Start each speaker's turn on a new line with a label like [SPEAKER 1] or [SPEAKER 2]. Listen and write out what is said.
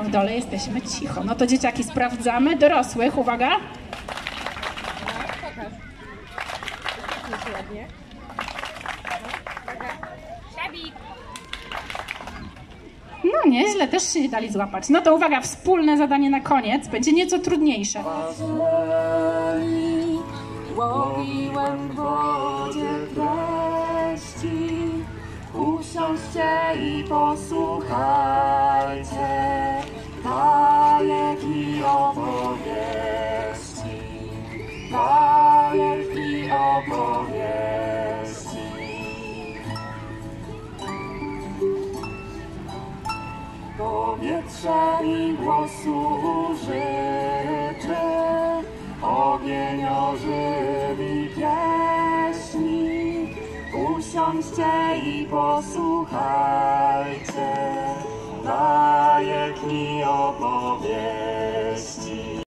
[SPEAKER 1] w dole jesteśmy cicho. No to dzieciaki sprawdzamy. Dorosłych, uwaga. No nieźle, też się nie dali złapać. No to uwaga, wspólne zadanie na koniec. Będzie nieco trudniejsze.
[SPEAKER 2] Łowiłem w wodzie treści. Usiądźcie i posłuchajcie bajek i opowieści. Bajek i opowieści. Powietrze i głosu użyczy, ogień ożywi pieśni. Usiądźcie i posłuchajcie bajek i opowieści.